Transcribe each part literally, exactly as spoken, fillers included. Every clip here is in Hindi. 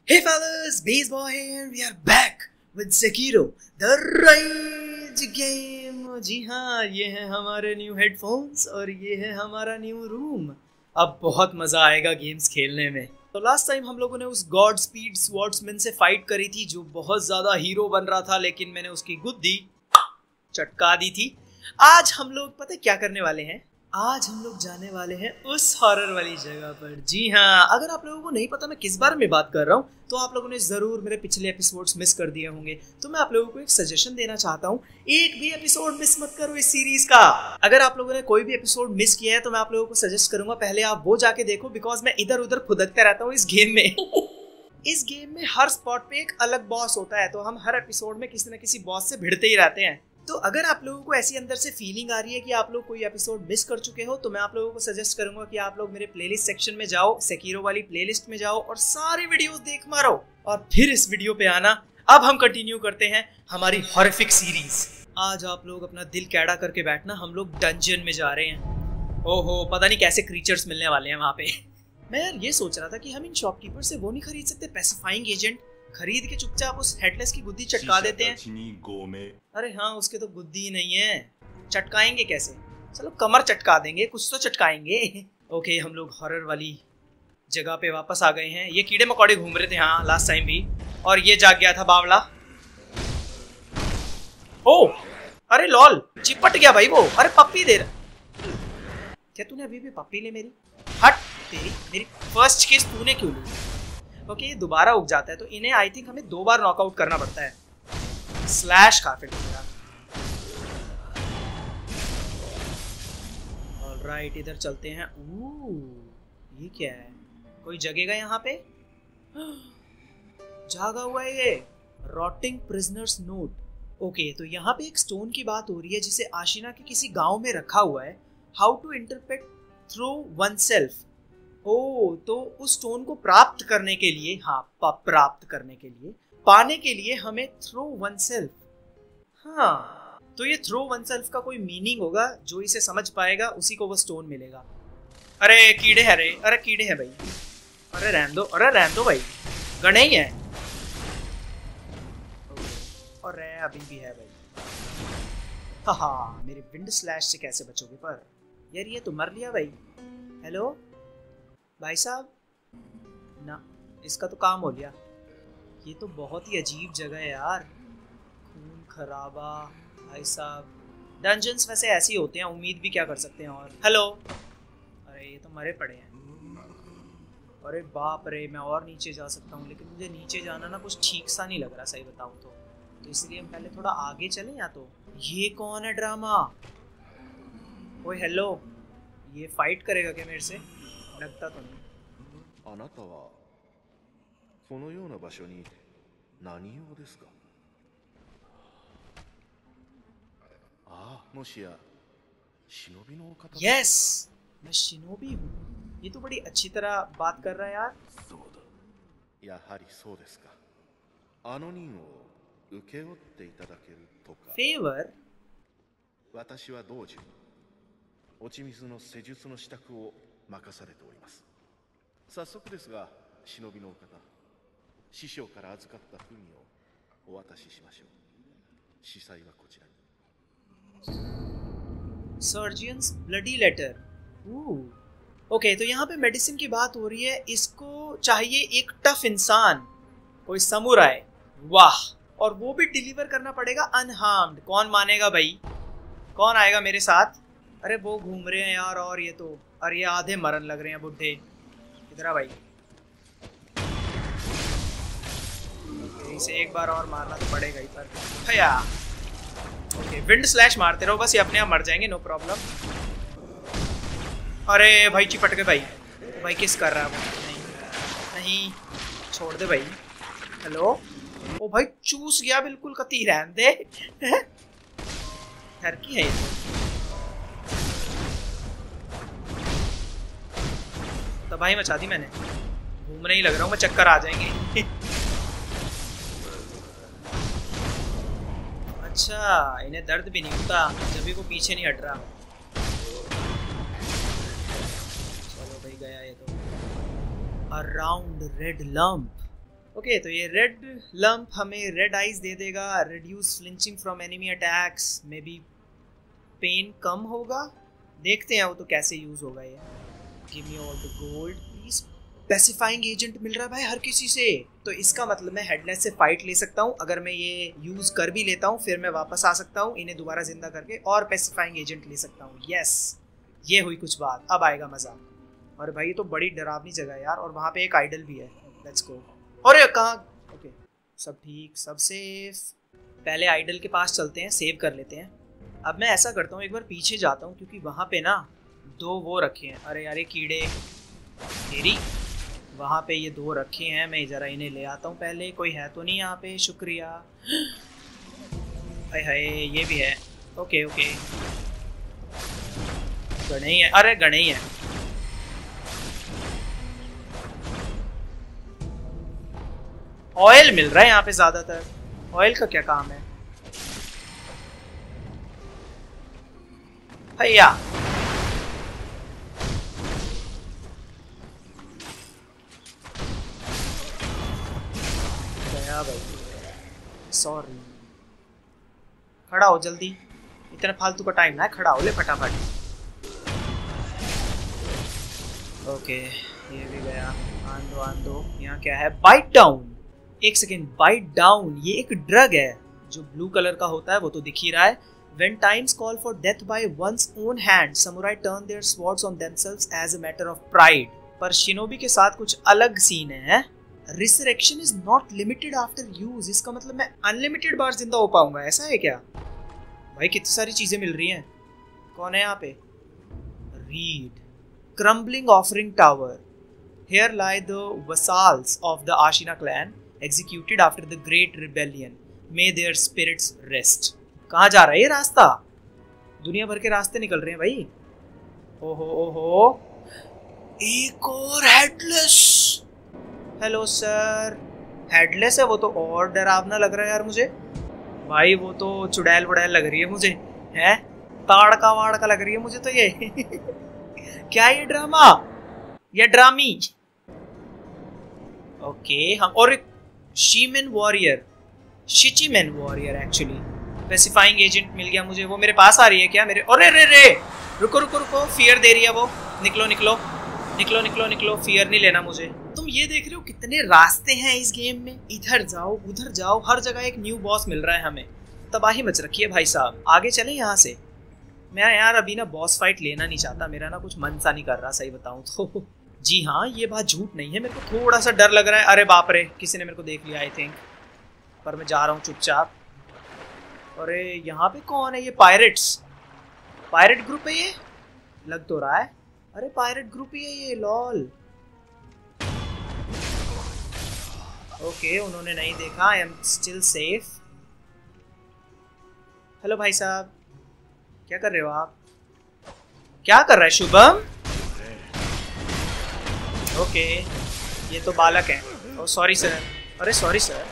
Hey fellas, Base Boy here and we are back with Sekiro, the Rage game। जी हाँ, ये है हमारे न्यू हेडफोन्स और ये है हमारा न्यू रूम। अब बहुत मज़ा आएगा गेम्स खेलने में। तो लास्ट टाइम हम लोगों ने उस गॉड स्पीड स्वॉर्ड्समैन से फाइट करी थी जो बहुत ज़्यादा हीरो बन रहा था, लेकिन मैंने उसकी गुद्दी चटका दी थी। आज हम लोग पता है क्या करने वाले हैं? आज हम लोग जाने वाले हैं उस हॉरर वाली जगह पर। जी हाँ, अगर आप लोगों को नहीं पता मैं किस बारे में बात कर रहा हूँ तो आप लोगों ने ज़रूर मेरे पिछले एपिसोड्स मिस कर दिए होंगे। तो मैं आप लोगों को एक सजेशन देना चाहता हूँ, एक भी एपिसोड मिस मत करो इस सीरीज का। अगर आप लोगों ने कोई भी एपिसोड मिस किया है तो मैं आप लोगों को सजेस्ट करूंगा पहले आप वो जाके देखो, बिकॉज मैं इधर उधर फुदकता रहता हूँ इस गेम में। इस गेम में हर स्पॉट पे एक अलग बॉस होता है, तो हम हर एपिसोड में किसी न किसी बॉस से भिड़ते ही रहते हैं। तो अगर आप लोगों को ऐसी अंदर से फीलिंग आ रही है कि आप लोग कोई एपिसोड मिस कर चुके हो, तो मैं आप लोगों को सजेस्ट करूंगा कि आप लोग मेरे प्लेलिस्ट सेक्शन में जाओ, सेकीरो वाली प्लेलिस्ट में जाओ और सारी वीडियोस देख मारो और फिर इस वीडियो पे आना। अब हम कंटिन्यू करते हैं हमारी हॉरिफिक सीरीज। आज आप लोग अपना दिल कैड़ा करके बैठना, हम लोग डंजन में जा रहे हैं। ओहो, पता नहीं कैसे क्रीचर्स मिलने वाले हैं वहाँ पे। मैं यार ये सोच रहा था कि हम इन शॉपकीपर से वो नहीं खरीद सकते पैसिफाइंग एजेंट, खरीद के चुपचाप उस हेडलेस की गुद्दी चटका देते हैं। अरे हाँ, उसके तो गुद्दी ही नहीं है, चटकाएंगे कैसे? चलो कमर चटका देंगे, कुछ तो चटकाएंगे। ओके, हम लोग हॉरर वाली जगह पे वापस आ गए हैं। ये कीड़े मकोड़े घूम रहे थे हाँ लास्ट टाइम भी, और ये जाग गया था बावला। ओ अरे लॉल, चिपट गया भाई वो। अरे पप्पी दे रहा, क्या तूने अभी भी पप्पी ले मेरी? हट तेरी, मेरी फर्स्ट किस तूने क्यों ली? ओके, ये दोबारा उग जाता है तो इन्हें आई थिंक हमें दो बार नॉकआउट करना पड़ता है। स्लैश काफी मेरा। ऑलराइट, इधर चलते हैं। ओह, ये क्या है? कोई जगेगा यहाँ पे? जागा हुआ है ये। Rotting prisoners note. ओके, तो यहाँ पे एक स्टोन की बात हो रही है जिसे आशिना के किसी गांव में रखा हुआ है। How to interpret through one self. Oh, तो उस स्टोन को प्राप्त करने के लिए, हाँ प्राप्त करने के लिए, पाने के लिए हमें थ्रो वन सेल्फ। हाँ, तो ये थ्रो वन सेल्फ का कोई मीनिंग होगा, जो इसे समझ पाएगा उसी को वो स्टोन मिलेगा। अरे कीड़े है रे, अरे कीड़े है भाई, अरे रहने दो, अरे रहने दो भाई, गणे ही है। और रे अभी भी है भाई। हाँ, मेरे विंड स्लैश से कैसे बचोगे? पर यार ये तो मर लिया भाई। हेलो भाई साहब, ना इसका तो काम हो गया। ये तो बहुत ही अजीब जगह है यार, खून खराबा भाई साहब। डंजन्स वैसे ऐसे ही होते हैं, उम्मीद भी क्या कर सकते हैं। और हेलो, अरे ये तो मरे पड़े हैं। अरे बाप रे, मैं और नीचे जा सकता हूँ, लेकिन मुझे नीचे जाना ना कुछ ठीक सा नहीं लग रहा सही बताऊँ तो तो इसलिए हम पहले थोड़ा आगे चलें। या तो ये कौन है ड्रामा? ओए हेलो, ये फाइट करेगा क्या मेरे से? लगता तो नहीं। あなたはこのような場所に何用ですか? ああ、もしや忍びの方? Yes, मैं शिनोबी हूँ। ये तो बड़ी अच्छी तरह बात कर रहा है यार। そうだ、やはりそうですか。あの任を請け負っていただけるとか。 Favor? 私は道中落ち水の施術の支度を任されております。早速ですが、忍びのお方、師匠から預かった文をお渡ししましょう。司祭はこちらに。 Surgeon's bloody letter. Okay, तो यहाँ पे मेडिसिन की बात हो रही है। इसको चाहिए एक टफ इंसान, कोई समुराई। वाह, और वो भी डिलीवर करना पड़ेगा अनहार्म्ड। कौन मानेगा भाई? कौन आएगा मेरे साथ? अरे वो घूम रहे हैं यार, और ये तो, अरे ये आधे मरन लग रहे हैं बुड्ढे। इधर आ भाई, इसे एक बार और मारना तो पड़ेगा ही। पर भैया ओके, विंड स्लैश मारते रहो बस, ये अपने आप मर जाएंगे, नो प्रॉब्लम। अरे भाई चिपट गए भाई। भाई किस कर रहा है वो? नहीं नहीं, छोड़ दे भाई। हेलो, ओ भाई चूस गया बिल्कुल, कती रहने दे। घर की है ये तो। तबाही मचा दी मैंने, घूमने ही लग रहा हूँ मैं, चक्कर आ जाएंगे। अच्छा, इन्हें दर्द भी नहीं होता जब भी वो पीछे नहीं हट रहा। चलो भाई, गया ये तो। Around red lump. ओके तो ये रेड लंप हमें रेड आइज दे देगा, reduce flinching from enemy attacks, may be pain कम होगा, देखते हैं वो तो कैसे यूज होगा ये। Give me all the gold please. Specifying agent मिल रहा है भाई हर किसी से, तो इसका मतलब मैं हेडलेस से फाइट ले सकता हूँ। अगर मैं ये यूज कर भी लेता हूँ फिर मैं वापस आ सकता हूँ इन्हें दोबारा जिंदा करके और स्पेसिफाइंग एजेंट ले सकता हूँ। यस ये हुई कुछ बात, अब आएगा मजा। और भाई ये तो बड़ी डरावनी जगह है यार, और वहाँ पे एक आइडल भी है। Let's go. और ये कहाँ? ओके सब ठीक सब सेफ। पहले आइडल के पास चलते हैं, सेव कर लेते हैं। अब मैं ऐसा करता हूँ एक बार पीछे जाता हूँ क्योंकि वहाँ पे ना दो वो रखे हैं। अरे यार ये कीड़े तेरी, वहाँ पे ये दो रखे हैं, मैं ज़रा इन्हें ले आता हूँ पहले। कोई है तो नहीं यहाँ पे? शुक्रिया। हाय हाय ये भी है। ओके ओके गणे ही है, अरे गणे ही है। ऑयल मिल रहा है यहाँ पे ज्यादातर। ऑयल का क्या काम है भैया? गया भाई, सॉरी। खड़ा हो जल्दी, इतना फालतू का टाइम ना है, खड़ा हो ले फटाफट। ओके ये भी गया। आन दो आन दो। यहाँ क्या है? Bite down. एक सेकेंड, बाइट डाउन ये एक ड्रग है जो ब्लू कलर का होता है, वो तो दिख ही रहा है। When times call for death by one's own hand, samurai turn their swords on themselves as a matter of pride. पर शिनोबी के साथ कुछ अलग सीन है। Resurrection is not limited after use। इसका मतलब मैं अनलिमिटेड बार जिंदा हो पाऊंगा, ऐसा है क्या? भाई कितनी सारी चीजें मिल रही हैं। कौन है यहाँ पे? Read. Crumbling offering tower. Here lie the vassals of the Ashina clan, executed after the Great Rebellion. May their spirits rest. कहाँ जा रहा है ये रास्ता? दुनिया भर के रास्ते निकल रहे हैं भाई। ओहो ओहो, एक और हेडलेस। Hello sir. हेडलेस है वो तो और डरावना लग रहा है यार मुझे। भाई वो तो चुड़ैल वुड़ैल लग रही है मुझे, है ताड़का वाड़का लग रही है मुझे तो ये। क्या ये ड्रामा या ड्रामी? ओके हम और एक Shichimen warrior, Shichimen warrior actually. Specifying agent मिल गया मुझे। वो मेरे पास आ रही है क्या? मेरे अरे रे रे रुको रुको रुको, फियर दे रही है वो। निकलो निकलो निकलो निकलो निकलो, फियर नहीं लेना मुझे। तुम ये देख रहे हो कितने रास्ते हैं इस गेम में, इधर जाओ उधर जाओ, हर जगह एक न्यू बॉस मिल रहा है हमें। तबाही मच रखी है भाई साहब। आगे चले यहाँ से। मैं यार अभी ना बॉस फाइट लेना नहीं चाहता, मेरा ना कुछ मन सा नहीं कर रहा सही बताऊँ तो। जी हाँ ये बात झूठ नहीं है, मेरे को थोड़ा सा डर लग रहा है। अरे बाप रे किसी ने मेरे को देख लिया आई थिंक, पर मैं जा रहा हूँ चुपचाप। अरे यहाँ पे कौन है? ये पायरेट्स, पायरेट ग्रुप है ये, लग तो रहा है। अरे पायरेट ग्रुप ही है ये, लॉल। ओके उन्होंने नहीं देखा, I am still safe. Hello भाई साहब, क्या कर रहे हो आप? क्या कर रहा है शुभम? ओके ये तो बालक है। Oh sorry sir. अरे sorry sir.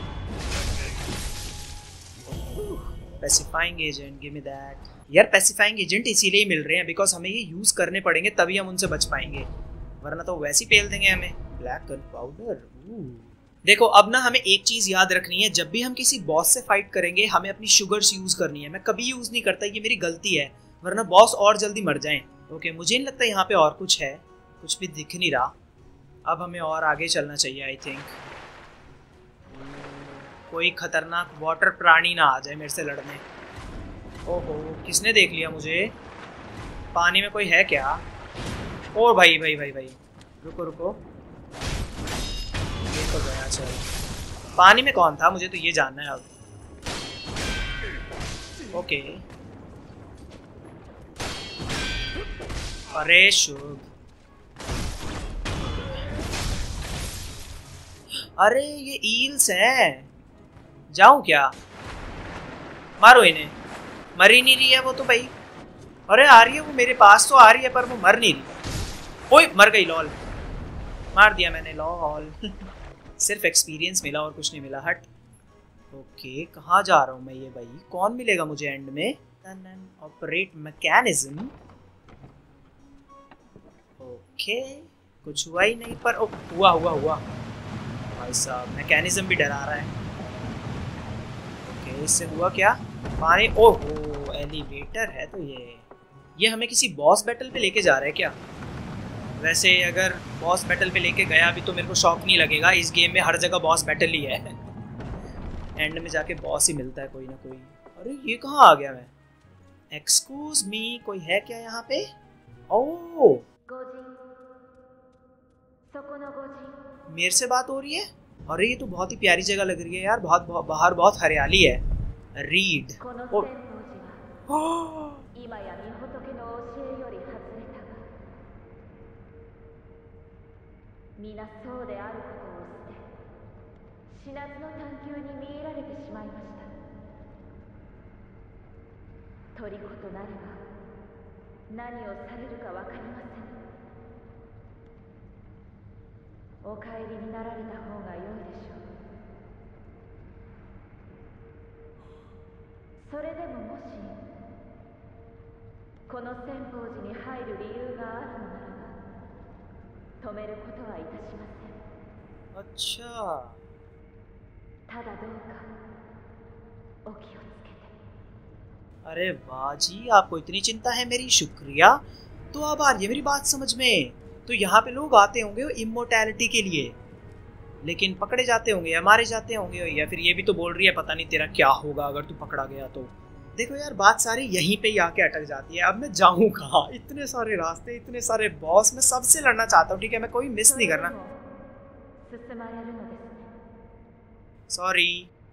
Pacifying agent, give me that. यार पैसिफाइंग एजेंट इसीलिए मिल रहे हैं बिकॉज हमें ये यूज करने पड़ेंगे तभी हम उनसे बच पाएंगे, वरना तो वैसे ही पेल देंगे हमें। Black gunpowder. देखो अब ना हमें एक चीज याद रखनी है, जब भी हम किसी बॉस से फाइट करेंगे हमें अपनी शुगर्स यूज करनी है। मैं कभी यूज नहीं करता, ये मेरी गलती है, वरना बॉस और जल्दी मर जाएं। ओके मुझे नहीं लगता यहाँ पे और कुछ है, कुछ भी दिख नहीं रहा। अब हमें और आगे चलना चाहिए आई थिंक। कोई खतरनाक वाटर प्राणी ना आ जाए मेरे से लड़ने। ओहो किसने देख लिया मुझे? पानी में कोई है क्या? ओ भाई भाई भाई भाई रुको रुको, ये तो गया। चल पानी में कौन था मुझे तो ये जानना है अब। ओके अरे शुभ, अरे ये ईल्स हैं, जाऊं क्या? मारो इन्हें। मर ही नहीं रही है वो तो भाई। अरे आ रही है वो मेरे पास तो आ रही है पर वो मर नहीं रही। ओए मर गई लॉल, मार दिया मैंने लॉल। सिर्फ एक्सपीरियंस मिला और कुछ नहीं मिला। हट। ओके कहाँ जा रहा हूँ मैं ये भाई? कौन मिलेगा मुझे एंड में? Operate mechanism. ओके कुछ हुआ ही नहीं, पर ओ, हुआ हुआ हुआ भाई साहब मैकेनिज्म भी डरा रहा है। ओके इससे हुआ क्या? पानी, ओहो एलिवेटर है तो ये ये हमें किसी बॉस बैटल पे लेके जा रहा है क्या? वैसे अगर बॉस बैटल पे लेके गया भी तो मेरे को शौक नहीं लगेगा, इस गेम में हर जगह बॉस बैटल ही है। एंड में जाके बॉस ही मिलता है कोई ना कोई। अरे ये कहाँ आ गया मैं? एक्सक्यूज मी, कोई है क्या यहाँ पे? ओह मेरे से बात हो रही है? अरे ये तो बहुत ही प्यारी जगह लग रही है यार, बहुत, बहुत बाहर बहुत हरियाली है। रीड अच्छा अरे वाह जी, आपको इतनी चिंता है मेरी, शुक्रिया। तो अब आ रही है मेरी बात समझ में। तो यहाँ पे लोग आते होंगे इमोर्टैलिटी के लिए, लेकिन पकड़े जाते होंगे या मारे जाते होंगे, या फिर ये भी तो बोल रही है पता नहीं तेरा क्या होगा अगर तू पकड़ा गया तो। देखो यार बात सारी यहीं पे ही आके अटक जाती है। अब मैं जाऊँ कहाँ? इतने सारे रास्ते, इतने सारे बॉस, मैं सबसे लड़ना चाहता हूँ, ठीक है, मैं कोई मिस नहीं करना। Sorry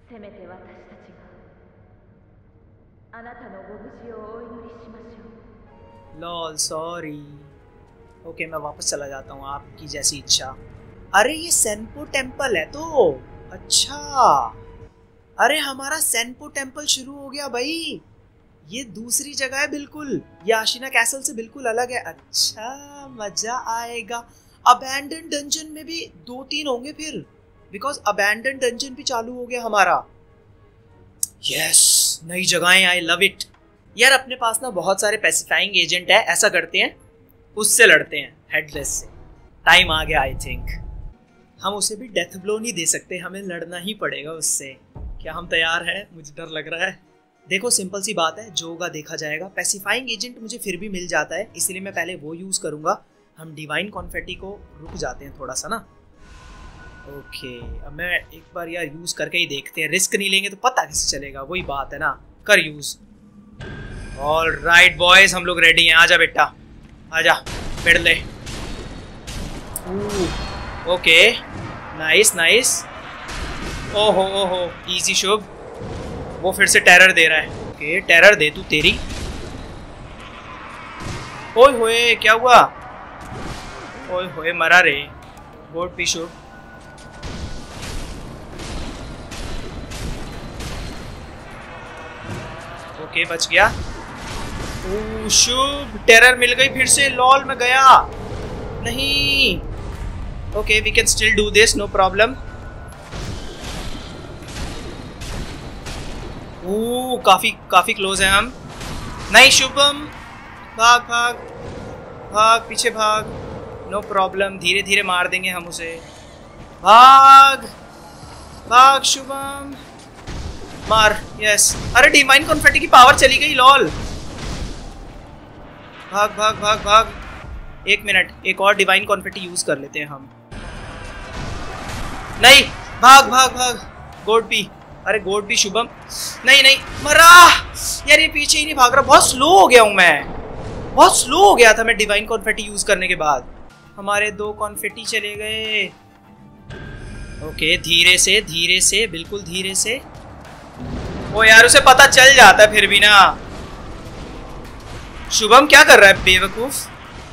lol sorry. ओके मैं वापस चला जाता हूँ, आपकी जैसी इच्छा। अरे ये सेनपो टेम्पल है तो, अच्छा अरे हमारा सेनपो टेम्पल शुरू हो गया भाई। ये दूसरी जगह है बिल्कुल, ये आशिना कैसल से बिल्कुल अलग है। अच्छा मजा आएगा। अबैंडन डंजन में भी दो तीन होंगे फिर, बिकॉज अबैंडन डंजन भी चालू हो गया हमारा। यस नई जगहें, आई लव इट। यार अपने पास ना बहुत सारे पैसिफाइंग एजेंट है, ऐसा करते हैं उससे लड़ते हैं हेडलेस से। टाइम आ गया आई थिंक। हम उसे भी डेथ ब्लो नहीं दे सकते, हमें लड़ना ही पड़ेगा उससे। क्या हम तैयार हैं? मुझे डर लग रहा है। देखो सिंपल सी बात है, जो होगा देखा जाएगा। पैसिफाइंग एजेंट मुझे फिर भी मिल जाता है, इसलिए मैं पहले वो यूज करूंगा। हम डिवाइन कॉन्फेटी को रुक जाते हैं थोड़ा सा ना। ओके अब मैं एक बार यार यूज करके ही देखते हैं, रिस्क नहीं लेंगे तो पता कैसे चलेगा, वही बात है ना। कर यूज। ऑल राइट बॉयज हम लोग रेडी हैं, आजा बेटा आजा, पेड़ ले। Okay nice nice. ओहो ओहो इजी शुभ, वो फिर से टेरर दे रहा है। ओके टेरर दे तू तेरी। ओए होए क्या हुआ? ओए होए मरा रे। गोड पी शुभ। ओके बच गया। ओह शुभ टेरर मिल गई फिर से। लॉल में गया नहीं। Okay we can still do this, no problem. Oh काफी काफी क्लोज है हम। नहीं शुभम भाग भाग भाग, पीछे भाग, नो प्रॉब्लम, धीरे धीरे मार देंगे हम उसे। भाग भाग शुभम, मार। यस अरे डिवाइन कॉन्फेटी की पावर चली गई लॉल। भाग भाग भाग भाग। एक मिनट, एक और डिवाइन कॉन्फेटी यूज कर लेते हैं हम। नहीं भाग भाग भाग। गोड पी, अरे गोड पी शुभम। नहीं नहीं मरा यार, ये पीछे ही नहीं भाग रहा। बहुत स्लो हो गया हूं मैं, बहुत स्लो हो गया था मैं डिवाइन कॉन्फेटी यूज करने के बाद। हमारे दो कॉन्फेटी चले गए। ओके धीरे से धीरे से, बिल्कुल धीरे से। ओ यार उसे पता चल जाता है फिर भी ना। शुभम क्या कर रहा है बेवकूफ?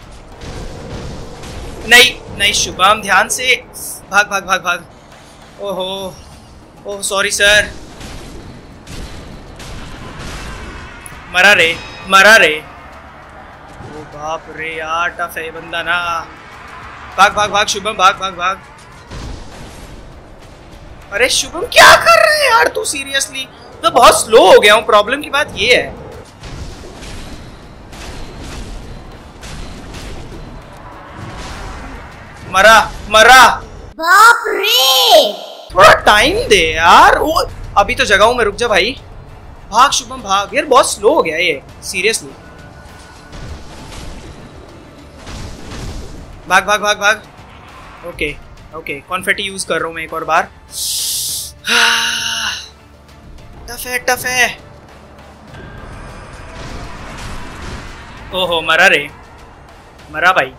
नहीं नहीं शुभम ध्यान से भाग भाग भाग भाग। ओहो ओह सॉरी सर। मरा रे मरा रे। ओ बाप रे यार टफ है बंदा ना। भाग भाग भाग शुभम, भाग भाग भाग। अरे शुभम क्या कर रहे हैं यार तू? सीरियसली मैं बहुत स्लो हो गया हूँ, प्रॉब्लम की बात ये है। मरा मरा बाप रे! थोड़ा टाइम दे यार। वो अभी तो जगह हूं मैं, रुक जा भाई। भाग शुभम भाग। यार बहुत स्लो हो गया ये, सीरियसली। भाग भाग भाग भाग। ओके ओके, कॉन्फेटी यूज कर रहा हूं मैं एक और बार। टफ है टफ है। ओहो मरा रे, मरा भाई।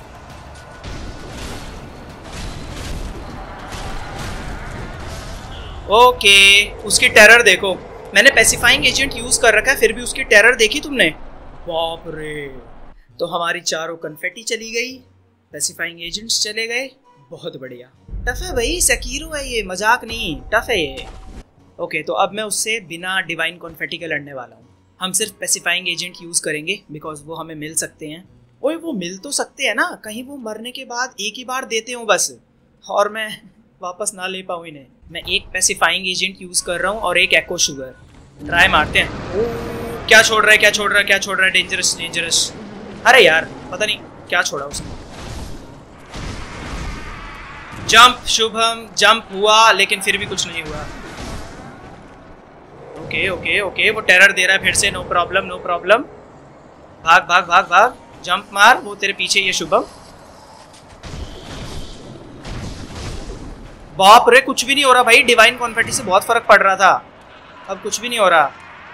ओके, उसकी टेरर देखो। मैंने पेसिफाइंग एजेंट यूज कर रखा है, फिर भी उसकी टेरर देखी तुमने? बाप रे। तो हमारी चारों कन्फेटी चली गई, पेसिफाइंग एजेंट्स चले गए। बहुत बढ़िया। टफ है भाई, सेकीरो है ये, मजाक नहीं, टफ है ये। ओके, तो अब मैं उससे बिना डिवाइन कॉन्फेटी के लड़ने वाला हूँ। हम सिर्फ पेसिफाइंग एजेंट यूज करेंगे बिकॉज वो हमें मिल सकते हैं। ओए वो मिल तो सकते हैं ना, कहीं वो मरने के बाद एक ही बार देते हो बस और मैं वापस ना ले पाऊँ इन्हें। मैं एक पेसिफाइंग एजेंट यूज कर रहा हूँ और एक एको शुगर। ट्राई मारते हैं। ओ, क्या छोड़ रहा है क्या छोड़ रहा है क्या छोड़ रहा है? Dangerous dangerous. अरे यार पता नहीं क्या छोड़ा उसने। जंप शुभम, जंप हुआ लेकिन फिर भी कुछ नहीं हुआ। ओके ओके ओके, वो टेरर दे रहा है फिर से। No problem no problem. भाग भाग भाग भाग, जंप मार, वो तेरे पीछे ये शुभम। बाप रे, कुछ भी नहीं हो रहा भाई। डिवाइन कॉन्फेटी से बहुत फर्क पड़ रहा था, अब कुछ भी नहीं हो रहा।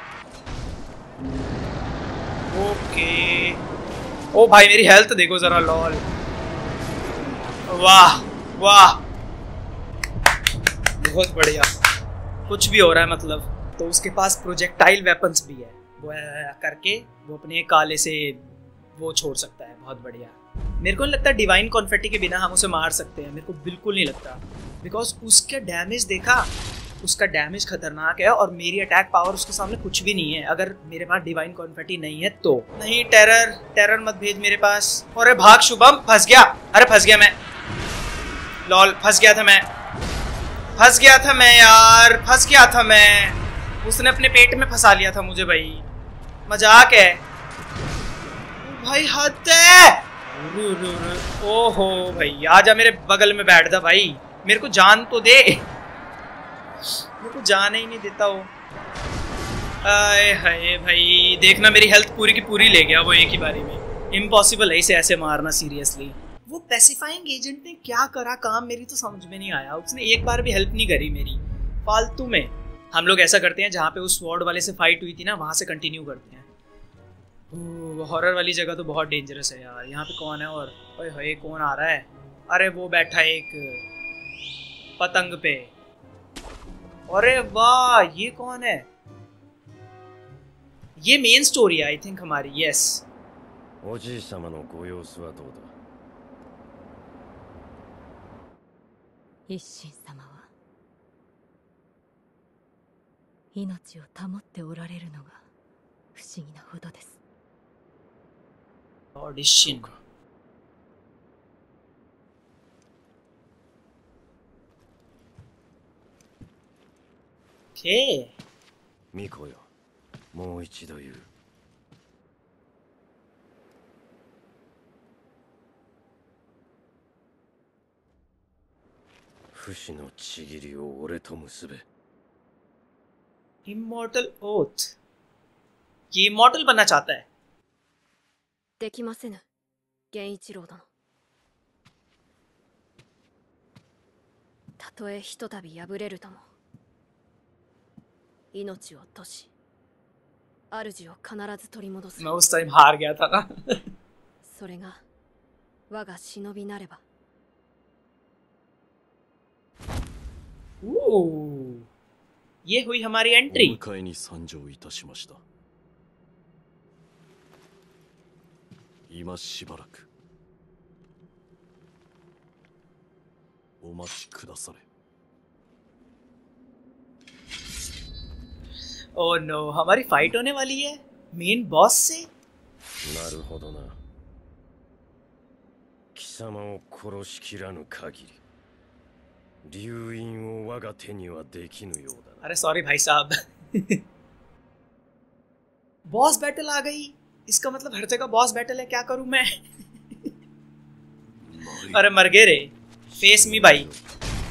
ओके, ओ भाई मेरी हेल्थ देखो जरा, लॉल। वाह वाह, बहुत बढ़िया। कुछ भी हो रहा है मतलब। तो उसके पास प्रोजेक्टाइल वेपन्स भी है, वो करके वो अपने काले से वो छोड़ सकता है। बहुत बढ़िया। मेरे को नहीं लगता डिवाइन कॉन्फेटी के बिना हम उसे मार सकते हैं, मेरे को बिल्कुल नहीं लगता। बिकॉज उसका डैमेज देखा, उसका डैमेज खतरनाक है और मेरी अटैक पावर उसके सामने कुछ भी नहीं है अगर मेरे पास डिवाइन कॉन्फेटी नहीं है तो। नहीं, टेरर टेरर मत भेज मेरे पास। अरे भाग शुभम, फंस गया। अरे फंस गया मैं, लॉल फंस गया था मैं, फंस गया था मैं यार, फंस गया था मैं। उसने अपने पेट में फंसा लिया था मुझे भाई, मजाक है भाई, हद है। ओहो भाई, आजा मेरे बगल में बैठ जा भाई, मेरे को जान तो दे। मेरे को जान ही नहीं देता वो। आए हाय भाई, देखना मेरी हेल्थ पूरी की पूरी ले गया वो एक ही बारी में। इम्पॉसिबल है इसे ऐसे मारना, सीरियसली। वो पेसिफाइंग एजेंट ने क्या करा काम, मेरी तो समझ में नहीं आया। उसने एक बार भी हेल्प नहीं करी मेरी, फालतू में। हम लोग ऐसा करते हैं, जहाँ पे उस स्वॉर्ड वाले से फाइट हुई थी ना, वहाँ से कंटिन्यू करते हैं। हॉरर वाली जगह तो बहुत डेंजरस है यार। यहाँ पे कौन है? और ओए होए, कौन आ रहा है? अरे वो बैठा है एक पतंग पे। अरे वाह, ये कौन है? ये मेन स्टोरी है आई थिंक हमारी। यस। ओजी सामा नो गोयोसु वा दो दा? 一心様は命を保っておられるのが不思議なほどです。 オーディション。Okay。 ミコよ、もう一度言う。不死のちぎりを俺と結べ。 Immortal Oath。ये immortal बनना चाहता है। できませぬ、源一郎殿。たとえひとたび敗れるとも、命を落とし、主を必ず取り戻す。 मैं उस टाइम हार गया था ना। それが我が忍びなれば。 ओह, ये हुई हमारी एंट्री। お迎えに参上いたしました。今しばらくお待ちくだされ。 ओह नो, हमारी फाइट होने वाली है मेन बॉस से। なるほどな。貴様を殺しきらぬ限り流因を我が手にはできぬようだな。 अरे सॉरी भाई साहब। बॉस बैटल आ गई, इसका मतलब हर जगह बॉस बैटल है। क्या करूं मैं? अरे मर गए रे। फेस मी भाई।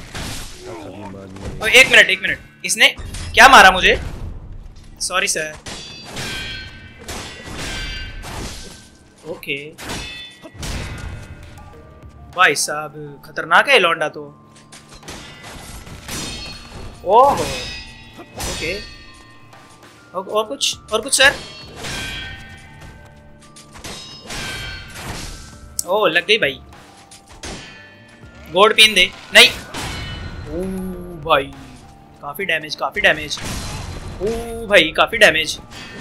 ओ, एक मिनट एक मिनट, इसने क्या मारा मुझे? Sorry sir. ओके भाई साहब, खतरनाक है लौंडा तो। ओह ओके, और कुछ और कुछ सर? ओह लग गई भाई, गोल्ड पिन दे। नहीं, ओह भाई काफी डैमेज, काफी डैमेज। ओह भाई काफी डैमेज।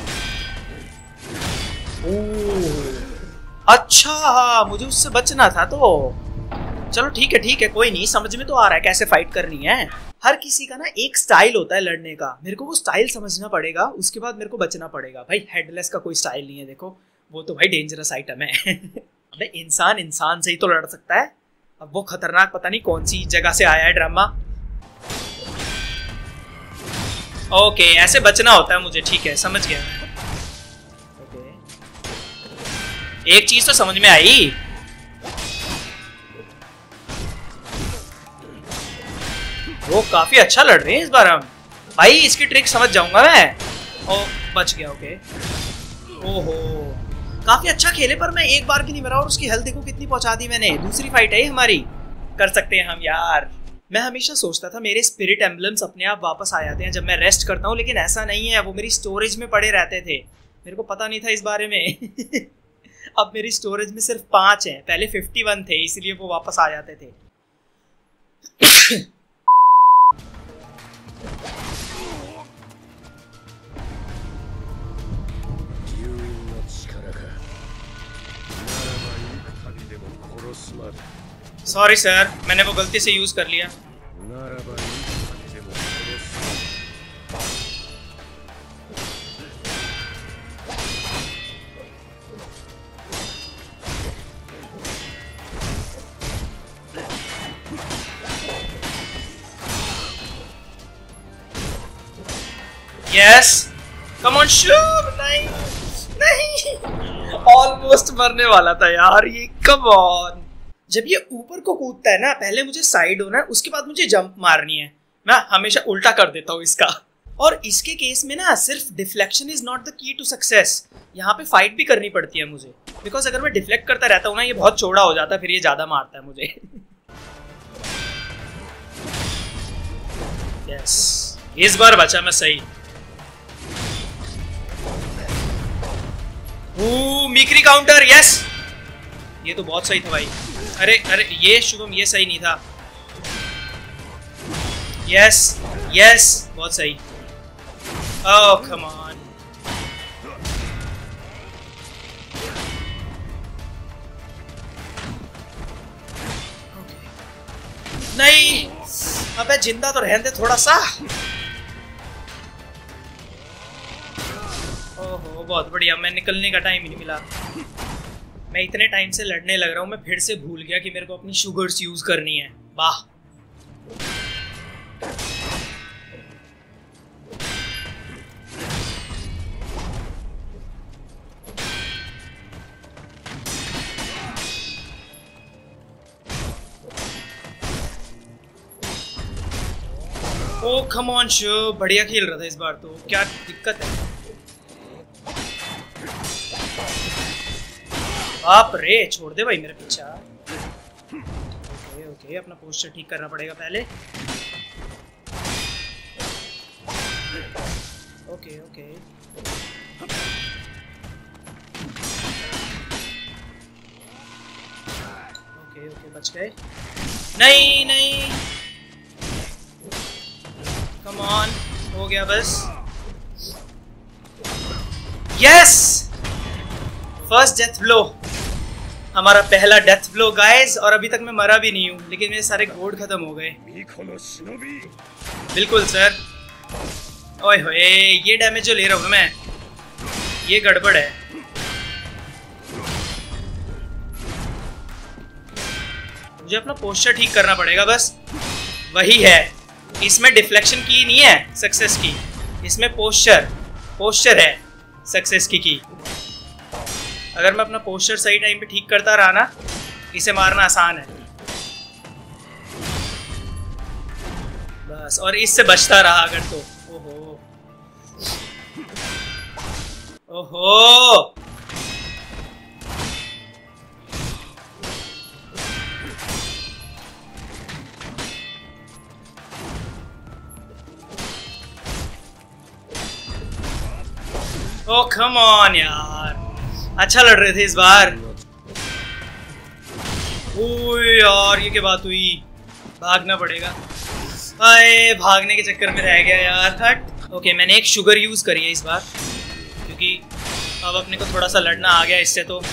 ओह अच्छा, मुझे उससे बचना था तो। चलो ठीक है ठीक है, कोई नहीं, समझ में तो आ रहा है कैसे फाइट करनी है। हर किसी का ना एक स्टाइल होता है लड़ने का, मेरे को वो स्टाइल समझना पड़ेगा, उसके बाद मेरे को बचना पड़ेगा। भाई हेडलेस का कोई स्टाइल नहीं है, देखो वो तो भाई डेंजरस आइटम है। अबे इंसान इंसान से ही तो लड़ सकता है, अब वो खतरनाक पता नहीं कौन सी जगह से आया है ड्रामा। ओके ऐसे बचना होता है मुझे, ठीक है समझ गया। ओके एक चीज तो समझ में आई, वो काफी अच्छा लड़ रहे हैं इस बार हम। भाई इसकी ट्रिक समझ जाऊंगा मैं। ओ बच गया। ओके ओहो काफी अच्छा खेले, पर मैं एक बार की नहीं मरा और उसकी हेल्थ देखो कितनी पहुंचा दी मैंने। दूसरी फाइट है हमारी, कर सकते हैं हम यार। मैं हमेशा सोचता था मेरे स्पिरिट एम्बलम्स अपने आप वापस आ जाते हैं जब मैं रेस्ट करता हूँ, लेकिन ऐसा नहीं है, वो मेरी स्टोरेज में पड़े रहते थे। मेरे को पता नहीं था इस बारे में। अब मेरी स्टोरेज में सिर्फ पांच है, पहले फिफ्टी वन थे, इसलिए वो वापस आ जाते थे। सॉरी सर, मैंने वो गलती से यूज कर लिया। Yes come on shoot. नहीं नहीं, ऑलमोस्ट मरने वाला था यार ये। कम ऑन, जब ये ऊपर को कूदता है ना, पहले मुझे साइड होना है, उसके बाद मुझे जंप मारनी है। मैं हमेशा उल्टा कर देता हूँ इसका। और इसके केस में ना सिर्फ deflection is not the key to success, यहाँ पे फाइट भी करनी पड़ती है मुझे, बिकॉज अगर मैं डिफ्लेक्ट करता रहता हूँ ना, ये बहुत चौड़ा हो जाता है, फिर ये ज्यादा मारता है मुझे। यस इस बार बचा मैं सही। ओह मिक्री काउंटर, यस ये तो बहुत सही था भाई। अरे अरे ये शुभम ये सही नहीं था। यस यस बहुत सही। ओह कम ऑन, नहीं अबे जिंदा तो रहने दे थोड़ा सा। ओहो बहुत बढ़िया, मैं निकलने का टाइम ही नहीं मिला। मैं इतने टाइम से लड़ने लग रहा हूँ, मैं फिर से भूल गया कि मेरे को अपनी शुगर्स यूज करनी है। वाह ओ कम ऑन शो, बढ़िया खेल रहा था इस बार तो। क्या दिक्कत है? बाप रे, छोड़ दे भाई मेरा पीछा। ओके ओके अपना पोस्टर ठीक करना पड़ेगा पहले। ओके ओके ओके ओके बच गए। नहीं नहीं कम ऑन, हो गया बस। यस फर्स्ट डेथ ब्लो, हमारा पहला डेथ ब्लो गाइस। और अभी तक मैं मरा भी नहीं हूँ, लेकिन मेरे सारे गोल्ड खत्म हो गए। बिल्कुल सर। ओए होए ये डैमेज जो ले रहा हूँ मैं, ये गड़बड़ है। मुझे अपना पोस्चर ठीक करना पड़ेगा बस, वही है। इसमें डिफ्लेक्शन की नहीं है सक्सेस की, इसमें पोस्चर पोस्चर है सक्सेस की की। अगर मैं अपना पोस्चर सही टाइम पे ठीक करता रहा ना, इसे मारना आसान है। बस, और इससे बचता रहा अगर तो। ओहो ओहो ओ कम ऑन यार, अच्छा लड़ रहे थे इस बार। ओह यार ये क्या बात हुई, भागना पड़ेगा। अरे भागने के चक्कर में रह गया यार, हट। ओके मैंने एक शुगर यूज करी है इस बार, क्योंकि अब अपने को थोड़ा सा लड़ना आ गया इससे, तो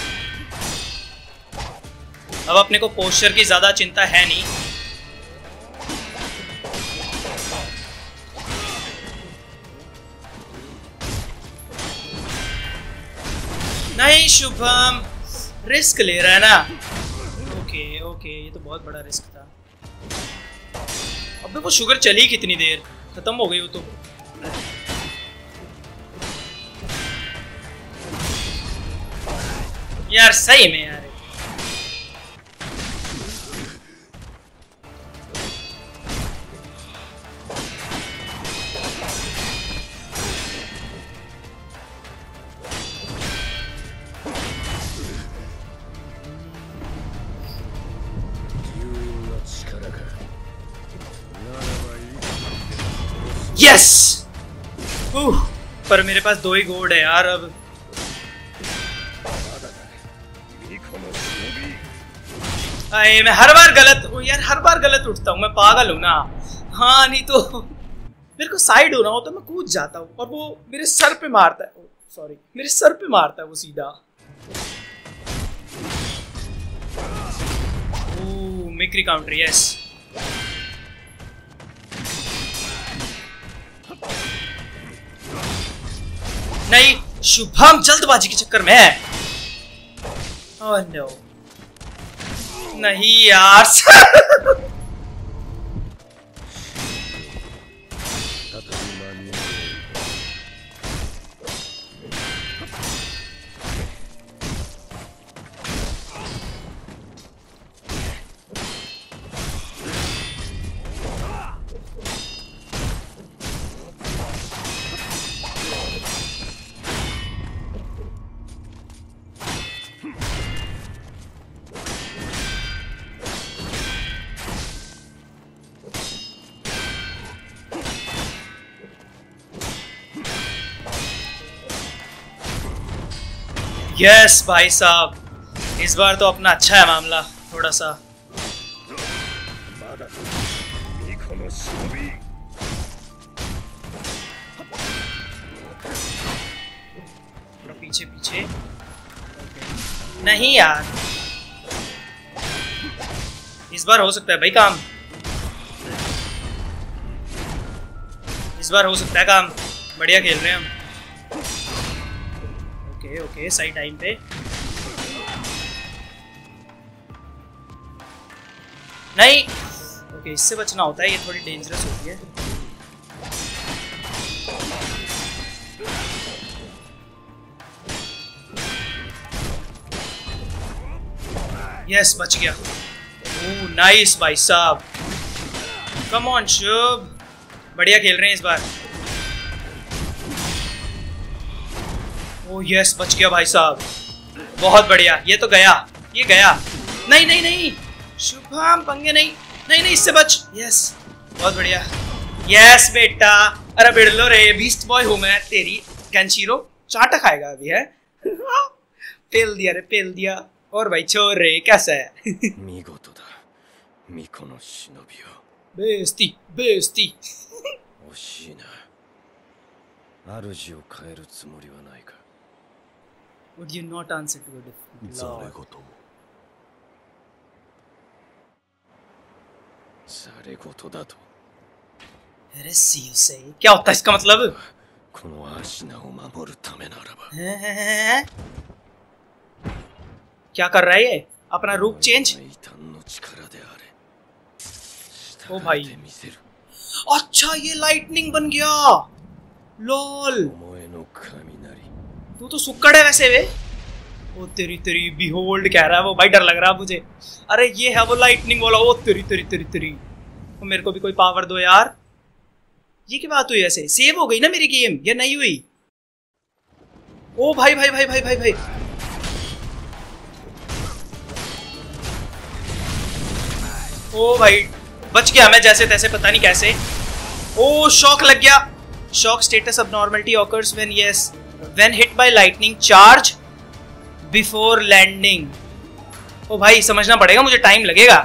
अब अपने को पोस्चर की ज्यादा चिंता है नहीं। नहीं शुभम रिस्क ले रहा है ना। ओके ओके ये तो बहुत बड़ा रिस्क था। अब वो शुगर चली कितनी देर, खत्म हो गई वो तो। यार सही में यार यस। पर मेरे पास दो ही गोल्ड है यार अब। अरे मैं हर बार गलत यार, हर बार गलत उठता हूँ, मैं पागल हूँ ना। हाँ नहीं तो मेरे को साइड होना हो तो मैं कूद जाता हूँ और वो मेरे सर पे मारता है। सॉरी मेरे सर पे मारता है वो सीधा। Oh Mikiri counter, yes. नहीं शुभम जल्दबाजी के चक्कर में। ओह नो नहीं यार यस yes, भाई साहब इस बार तो अपना अच्छा है मामला थोड़ा सा। पीछे पीछे नहीं यार, इस बार हो सकता है भाई काम, इस बार हो सकता है काम। बढ़िया खेल रहे हैं हम। ओके ओके सही टाइम पे। नहीं ओके इससे बचना होता है, ये थोड़ी डेंजरस होती है। यस बच गया। ओह नाइस भाई साहब, कम ऑन शुभ, बढ़िया खेल रहे हैं इस बार। ओह यस बच गया भाई साहब, बहुत बढ़िया। ये तो गया, ये गया। नहीं नहीं नहीं शुभम पंगे नहीं, नहीं नहीं इससे बच। यस बहुत बढ़िया। यस बेटा, अरे बिड़लो रे, बीस्ट बॉय हूँ मैं तेरी। कैंशीरो चाटा खाएगा अभी है। पेल दिया रे पेल दिया। और भाई छोर रे कैसा है? बेइज्जती बेइज्जती। Would you not answer to a different lord? अरे सी से क्या होता है इसका मतलब? है? क्या कर रहा है ये? अपना रूप चेंज। ओ भाई अच्छा ये लाइटनिंग बन गया। लोल तू तो सुक्कड़ है वैसे वे। ओ तेरी तेरी बिहोल्ड कह रहा है वो, भाई डर लग रहा है मुझे। अरे ये है वो लाइटनिंग वाला। ओ तेरी तेरी तेरी तेरी, तो मेरे को भी कोई पावर दो यार। ये क्या बात हुई? ऐसे सेव हो गई ना मेरी गेम या नहीं हुई? ओ भाई भाई भाई भाई भाई भाई ओ भाई बच गया मैं जैसे तैसे, पता नहीं कैसे। ओ शॉक लग गया। Shock status abnormality occurs when yes when hit by lightning charge before landing। ओ भाई समझना पड़ेगा मुझे, टाइम लगेगा।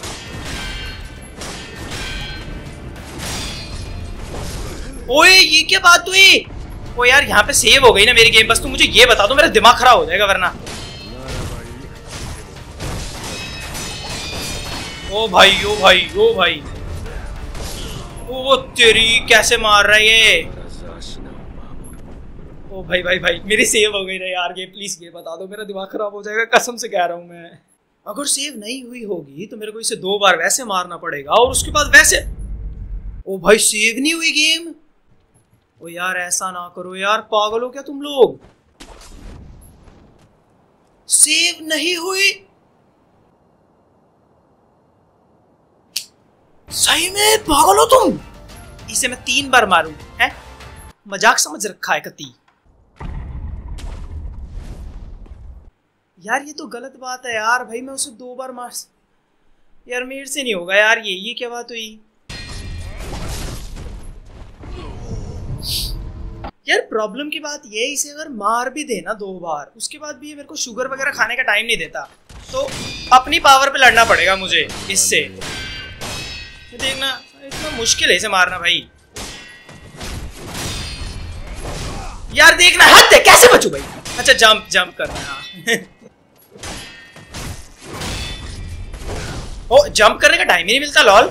ओए ये क्या बात हुई? ओ यार यहाँ पे सेव हो गई ना मेरी गेम, बस तू मुझे ये बता दो, मेरा दिमाग खराब हो जाएगा वरना। ओ भाई ओ भाई ओ भाई ओ तेरी कैसे मार रहा है ये? ओ भाई भाई भाई मेरी सेव हो गई ना यार, ये प्लीज ये बता दो, मेरा दिमाग खराब हो जाएगा, कसम से कह रहा हूँ मैं। अगर सेव नहीं हुई होगी तो मेरे को इसे दो बार वैसे मारना पड़ेगा और उसके बाद वैसे। ओ भाई सेव नहीं हुई गेम। ओ यार ऐसा ना करो यार, पागल हो क्या तुम लोग? सेव नहीं हुई सही में? पागल हो तुम? इसे मैं तीन बार मारूं हैं? मजाक समझ रखा है कती? यार ये तो गलत बात है यार। भाई मैं उसे दो बार मार, यार मेरे से नहीं होगा यार ये ये क्या बात हुई यार? प्रॉब्लम की बात ये है, इसे अगर मार भी देना दो बार उसके बाद भी ये मेरे को शुगर वगैरह खाने का टाइम नहीं देता, तो अपनी पावर पे लड़ना पड़ेगा मुझे इससे। देखना इतना मुश्किल है इसे मारना भाई। यार देखना हद है, कैसे बचूं भाई? अच्छा जंप जंप करना है। ओ जंप करने का टाइम ही नहीं मिलता लॉल।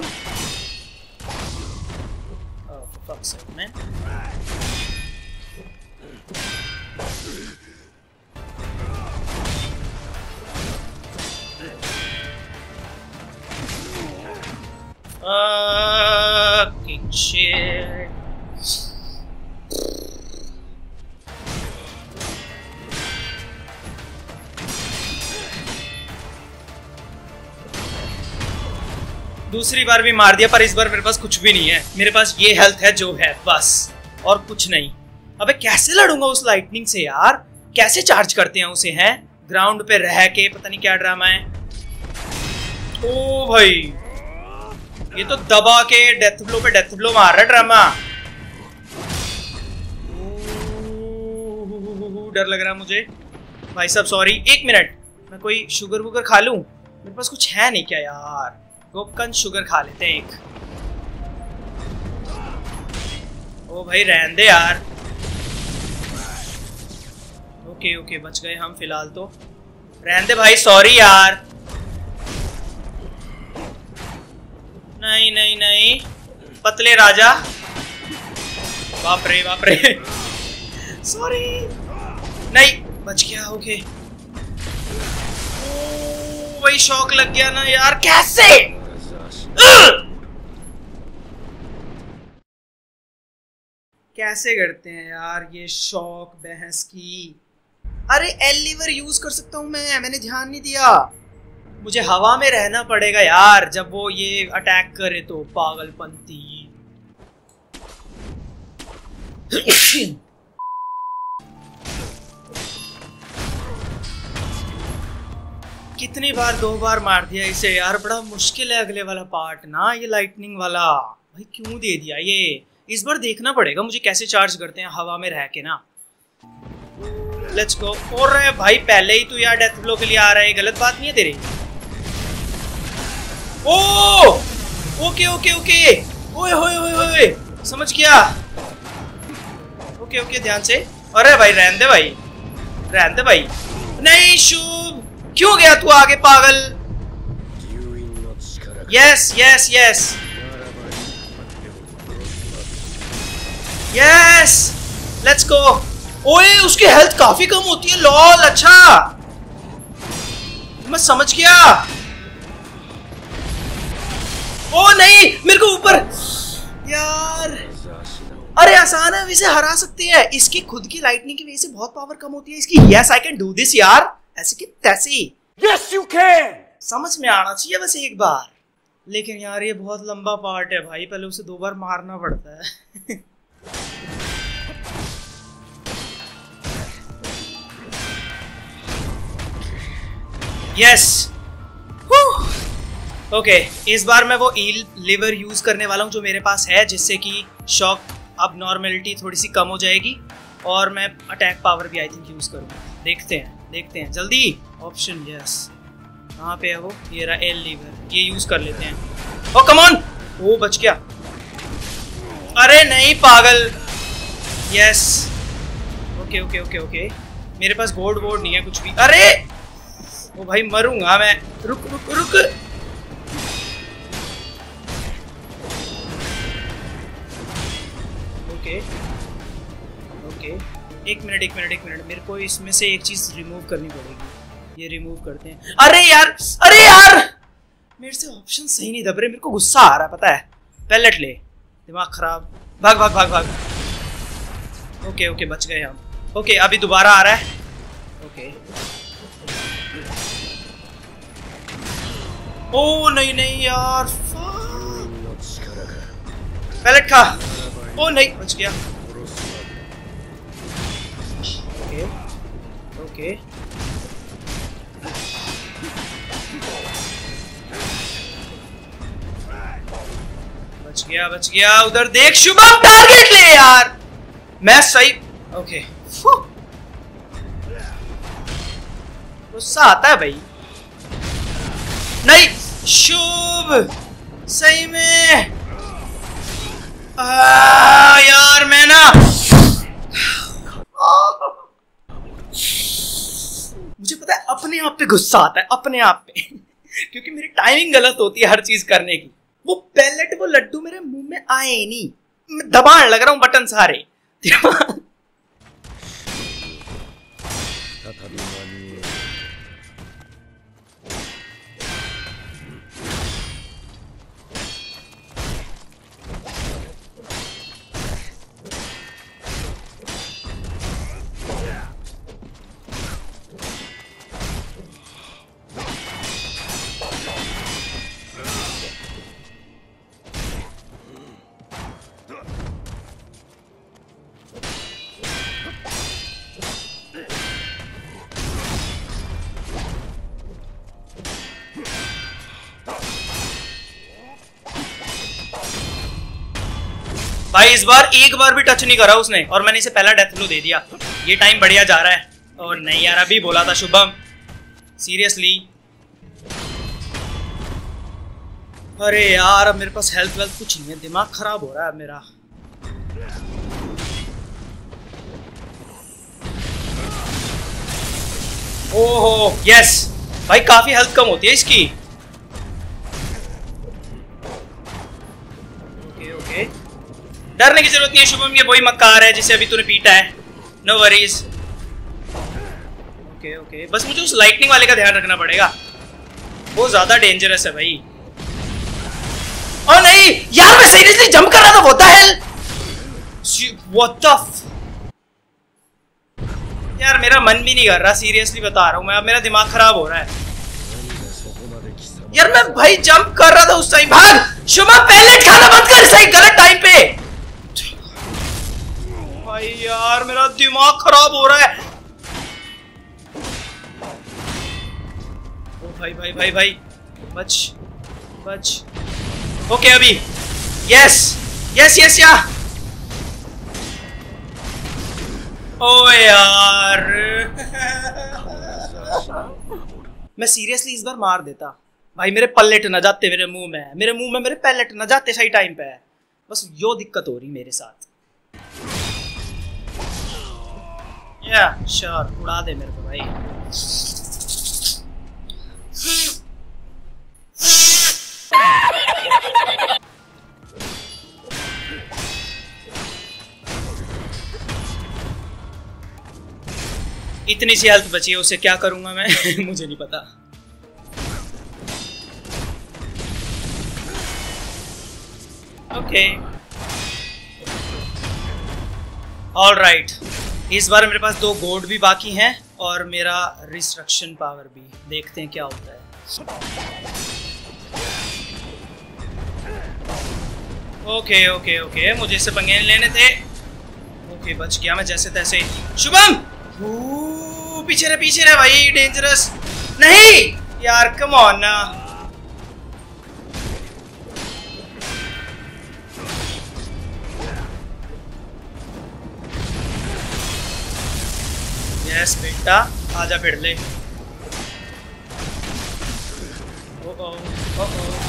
Fucking shit. दूसरी बार भी मार दिया, पर इस बार मेरे पास कुछ भी नहीं है। मेरे पास ये हेल्थ है जो है बस, और कुछ नहीं। अबे कैसे लड़ूंगा उस लाइटनिंग से यार? कैसे चार्ज करते हैं उसे? हैं ग्राउंड पे रह के, पता नहीं क्या ड्रामा है। ओ भाई ये तो दबा के डेथ ब्लो पे डेथ ब्लो मार रहा है ड्रामा। डर लग रहा है मुझे भाई साहब, सॉरी। एक मिनट, मैं कोई शुगर वुगर खा लूं? मेरे पास कुछ है नहीं क्या यार? गोपकंद शुगर खा लेते हैं एक। ओ भाई रहने दे यार। ओके ओके बच गए हम फिलहाल तो। रहने दे भाई, सॉरी यार। नहीं नहीं नहीं पतले राजा, बाप रे बाप रे, सॉरी। नहीं बच गया, ओके। ओ वही शॉक लग गया ना यार, कैसे? कैसे करते हैं यार ये शॉक बहस की? अरे एल लीवर यूज कर सकता हूं मैं, मैंने ध्यान नहीं दिया। मुझे हवा में रहना पड़ेगा यार जब वो ये अटैक करे तो, पागलपंती। कितनी बार दो बार मार दिया इसे यार, बड़ा मुश्किल है अगले वाला पार्ट ना, ये लाइटनिंग वाला। भाई क्यों दे दिया ये? इस बार देखना पड़ेगा मुझे कैसे चार्ज करते हैं हवा में रह के ना। Let's go. और भाई पहले ही तू यार डेथ ब्लो के लिए आ रहा है, गलत बात नहीं है तेरी। ओ ओके ओके ओके, ओए होए होए होए, समझ गया। ओके ओके ध्यान से। अरे भाई रहने दे भाई, रहने दे भाई। नहीं शुभ, क्यों गया तू आगे पागल? Yes yes yes yes, let's go. ओए उसकी हेल्थ काफी कम होती है लॉल। अच्छा मैं समझ गया। ओ नहीं मेरे को ऊपर यार। अरे आसान है, इसे हरा सकते हैं। इसकी खुद की लाइटनिंग की वजह से बहुत पावर कम होती है इसकी। Yes I can do this यार, ऐसे कि तैसे। Yes you can. समझ में आना चाहिए बस एक बार। लेकिन यार ये बहुत लंबा पार्ट है भाई, पहले उसे दो बार मारना पड़ता है। यस ओके, इस बार मैं वो ईल लिवर यूज करने वाला हूँ जो मेरे पास है, जिससे कि शॉक अब नॉर्मेलिटी थोड़ी सी कम हो जाएगी और मैं अटैक पावर भी आई थिंक यूज करूँगा। देखते हैं देखते हैं जल्दी। ऑप्शन यस, कहाँ पे है वो? ये रहा एल लीवर, ये यूज कर लेते हैं। ओ कम ऑन, वो बच गया। अरे नहीं पागल। Yes okay okay okay okay, मेरे पास गोल्ड वोल्ड नहीं है कुछ भी। अरे ओ भाई मरूंगा मैं, रुक रुक रुक। ओके ओके, एक मिनट एक मिनट एक मिनट, मेरे को इसमें से एक चीज रिमूव करनी पड़ेगी। ये रिमूव करते हैं। अरे यार अरे यार, मेरे से ऑप्शन सही नहीं दब रहे, मेरे को गुस्सा आ रहा है पता है। पैलेट ले, दिमाग खराब। भाग भाग भाग भाग। ओके ओके बच गए हम। ओके अभी दोबारा आ रहा है। ओके ओ नहीं नहीं यार, पैलेट खा। ओ नहीं बच गया। ओके ओके बच गया बच गया। उधर देख शुभम, टारगेट ले यार। मैं सही। ओके गुस्सा आता है भाई। नहीं शुभ, सही में आ, यार मैं ना, मुझे पता है अपने आप पे गुस्सा आता है, अपने आप पे क्योंकि मेरी टाइमिंग गलत होती है हर चीज करने की। वो पैलेट वो लड्डू मेरे मुंह में आए नहीं, मैं दबाने लग रहा हूँ बटन सारे। भाई इस बार एक बार भी टच नहीं करा उसने और मैंने इसे पहला डेथ ब्लो दे दिया। ये टाइम बढ़िया जा रहा है। और नहीं यार, अभी बोला था शुभम, सीरियसली। अरे यार अब मेरे पास हेल्थ वेल्थ कुछ नहीं है, दिमाग खराब हो रहा है मेरा। ओहो यस भाई, काफी हेल्थ कम होती है इसकी। ओके ओके, डरने की जरूरत नहीं है शुभम, ये वही मक्कार है जिसे अभी तूने पीटा है। No worries. ओके ओके, बस मुझे उस लाइटनिंग वाले का ध्यान रखना पड़ेगा, वो ज्यादा डेंजरस है भाई। ओ नहीं यार, मैं सीरियसली जंप कर रहा था। What the hell, what the यार, मेरा मन भी नहीं कर रहा, सीरियसली बता रहा हूँ मैं। अब मेरा दिमाग खराब हो रहा है यार। मैं भाई जंप कर रहा था उस टाइम। भाग शुभम, पैलेट खाना बंद कर, सही गलत टाइम पे। भाई यार मेरा दिमाग खराब हो रहा है। ओ भाई भाई भाई भाई, बच बच। ओके अभी यस यस यस या। ओ यार मैं सीरियसली इस बार मार देता भाई। मेरे पल्लेट न जाते मेरे मुंह में, मेरे मुंह में मेरे पैलेट न जाते सही टाइम पे। बस यो दिक्कत हो रही मेरे साथ। या श्योर, उड़ा दे मेरे को भाई। इतनी सी हेल्थ बची है, उसे क्या करूंगा मैं मुझे नहीं पता। ओके ऑल राइट, इस बार मेरे पास दो गोल्ड भी बाकी हैं और मेरा रिस्ट्रक्शन पावर भी। देखते हैं क्या होता है। ओके ओके ओके, मुझे इससे पंगे नहीं लेने थे। ओके बच गया मैं जैसे तैसे। शुभम पीछे रहे पीछे रहे भाई, डेंजरस नहीं यार, कम ऑन ना। यस बेटा आजा फिर ले। ओ ओ ओ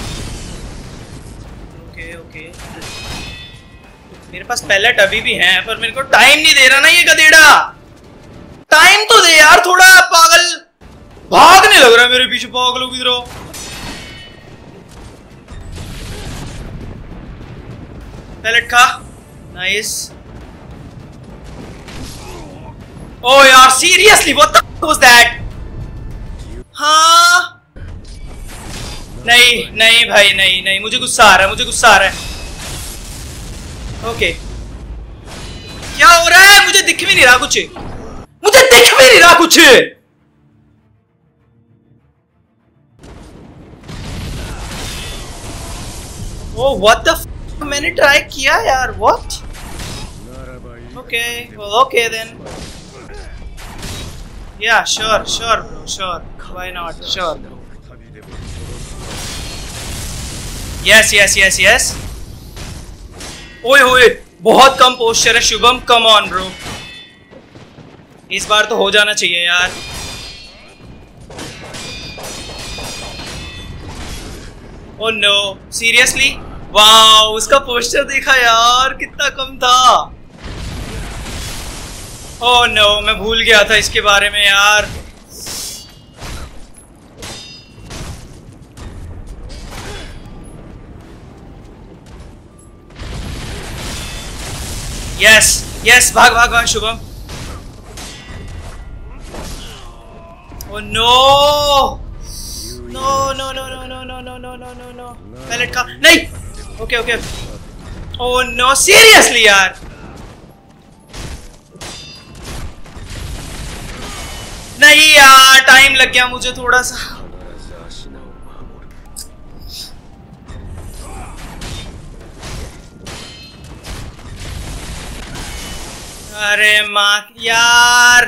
ओके ओके, मेरे पास पैलेट अभी भी हैं पर मेरे को टाइम नहीं दे रहा ना ये गधेड़ा। टाइम तो दे यार थोड़ा, पागल भागने लग रहा है मेरे पीछे, पागलों की तरह। पैलेट खा, नाइस। ओ यार seriously what the fuck was that? हाँ नहीं नहीं भाई नहीं नहीं, मुझे गुस्सा आ रहा है, मुझे गुस्सा आ रहा है। ओके क्या हो रहा है? मुझे दिख भी नहीं रहा कुछ, मुझे दिख भी नहीं रहा कुछ। ओ व्हाट द फक, मैंने ट्राई किया यार, what? Okay okay then, yeah sure sure bro sure, why not, sure. Yes yes yes yes. ओए होए बहुत कम पोस्चर है शुभम, कम ऑन ब्रो, इस बार तो हो जाना चाहिए यार। ओह नो सीरियसली, वाओ उसका पोस्टर देखा यार कितना कम था। ओह नो मैं भूल गया था इसके बारे में यार। यस यस भाग भाग भाग Shubham. Oh no no no no no no no no no no no no, pellet का नहीं। Okay okay, oh no seriously यार। नहीं यार टाइम लग गया मुझे थोड़ा सा। अरे माँ यार,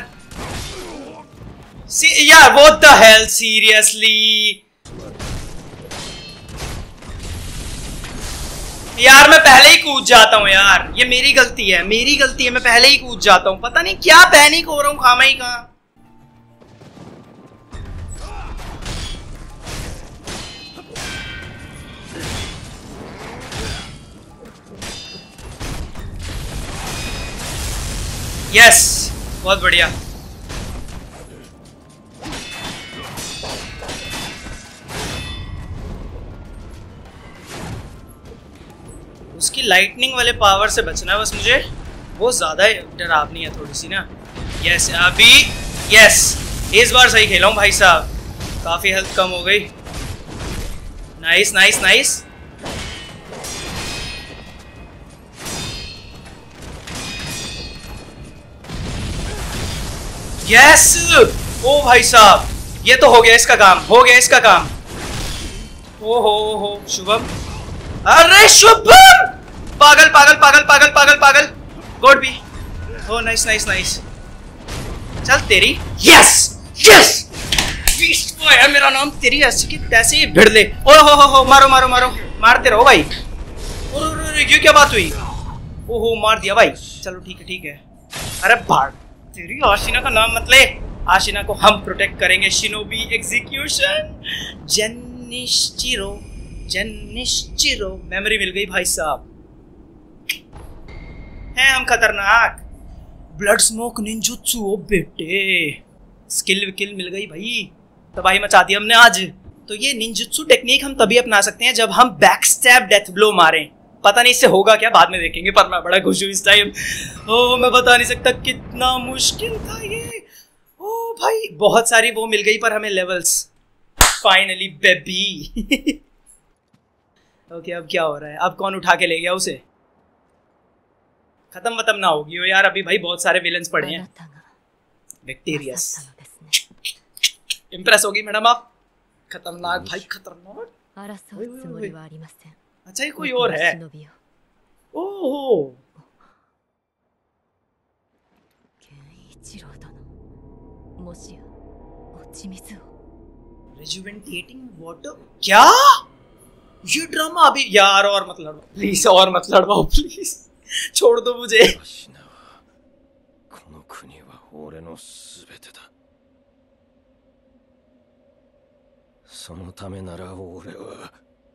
यार व्हाट द हेल सीरियसली यार, मैं पहले ही कूद जाता हूँ यार, ये मेरी गलती है, मेरी गलती है, मैं पहले ही कूद जाता हूँ। पता नहीं क्या पैनिक हो रहा हूँ खामा ही का। यस बहुत बढ़िया। उसकी लाइटनिंग वाले पावर से बचना है बस मुझे, वो ज्यादा डरावनी है थोड़ी सी ना। यस अभी यस, इस बार सही खेला हूँ भाई साहब, काफी हेल्थ कम हो गई। Nice nice nice. यस ओ भाई साहब ये तो हो गया इसका काम, हो गया इसका काम। ओ हो हो शुभम, अरे शुभम पागल पागल पागल पागल पागल पागल, god be. Oh nice nice nice, चल तेरी। यस यस फीस्ट बॉय है मेरा नाम, तेरी ऐसे की तैसे ही भिड़ ले। ओ हो हो हो मारो मारो मारो, मारते रहो भाई। और ये क्या बात हुई? ओहो मार दिया भाई, चलो ठीक है ठीक है। अरे भाग तेरी, आशिना का नाम मत ले, आशिना को हम प्रोटेक्ट करेंगे। Shinobi execution, Genichiro Genichiro, memory मिल गई भाई साहब, हैं हम खतरनाक। ब्लड स्मोक निंजुत्सु, ओ बेटे स्किल विकिल मिल गई भाई, तबाही मचा दी हमने आज। तो ये निंजुत्सु टेक्निक हम तभी अपना सकते हैं जब हम बैक स्टैब डेथ ब्लो मारें। पता नहीं इससे होगा क्या, बाद में देखेंगे, पर मैं बड़ा खुश हूँ इस टाइम। ओ मैं बता नहीं सकता कितना मुश्किल था ये। ओ भाई बहुत सारी वो मिल गई पर हमें लेवल्स, फाइनली बेबी। ओके अब क्या हो रहा है, अब कौन उठा के ले गया उसे? खत्म वतम ना होगी हो यार, अभी भाई बहुत सारे विलन्स पड़े हैं। विक्टोरियस, इम्प्रेस होगी मैडम आप? खतरनाक भाई खतरनाक। अच्छा ये कोई और है? ओहो 健一郎殿、もしや落ち水を Rejuvenating water? क्या? ये ड्रामा अभी यार और मत लड़वाओ प्लीज, और मत लड़वाओ प्लीज, छोड़ दो मुझे. わしなはこの国は俺のすべてだ。そのためなら俺は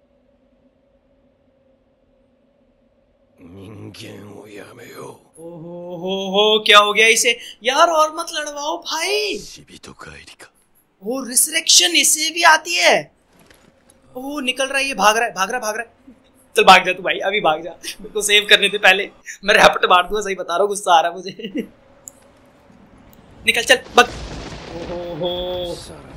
人間をやめよう。 ओहो हो हो क्या हो गया इसे यार, और मत लड़वाओ भाई. 死人帰りか。 ओ रिसरेक्शन इसे भी आती है. ओ निकल रहा है, ये भाग रहा है भाग रहा है भाग रहा है. चल भाग जा तू भाई, अभी भाग जा, मेरे को सेव करने दे पहले. मैं रैपट मार दूंगा, सही बता रहा हूँ, गुस्सा आ रहा है मुझे. निकल चल भाग. ओहो हो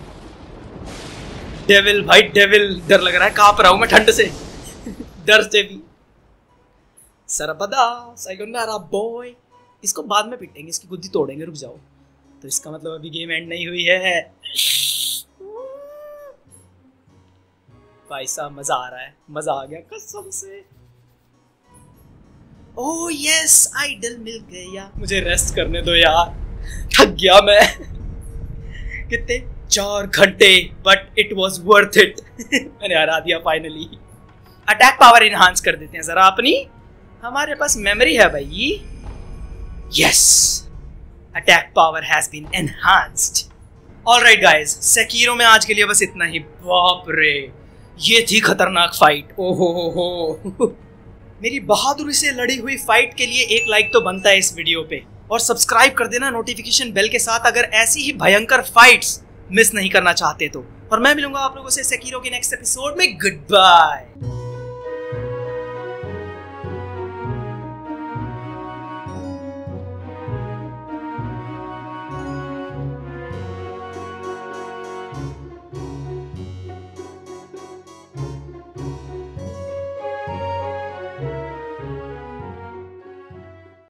डेविल भाई डेविल, डर लग रहा है, कांप रहा हूँ मैं ठंड से. डर से भी. सरबदा सायोनारा बॉय. इसको बाद में पिटेंगे, इसकी गुद्दी तोड़ेंगे, रुक जाओ. तो इसका मतलब अभी गेम एंड नहीं हुई है. भाई साहब मजा आ रहा है, मजा आ गया कसम से. ओह यस, आइडल मिल गया. मुझे रेस्ट करने दो यार, थक गया मैं. कितने चार घंटे, but it was worth it. मैंने हरा दिया फाइनली. अटैक पावर इनहांस कर देते हैं जरा अपनी. हमारे पास मेमोरी है भाई. Yes, attack power has been enhanced. Alright guys, Sekiro में आज के लिए बस इतना ही. बाप रे, ये थी खतरनाक फाइट. ओहो हो हो. मेरी बहादुरी से लड़ी हुई फाइट के लिए एक लाइक तो बनता है इस वीडियो पे, और सब्सक्राइब कर देना नोटिफिकेशन बेल के साथ अगर ऐसी ही भयंकर फाइट्स मिस नहीं करना चाहते तो. और मैं मिलूंगा आप लोगों से सेकीरो के नेक्स्ट एपिसोड में. Good bye.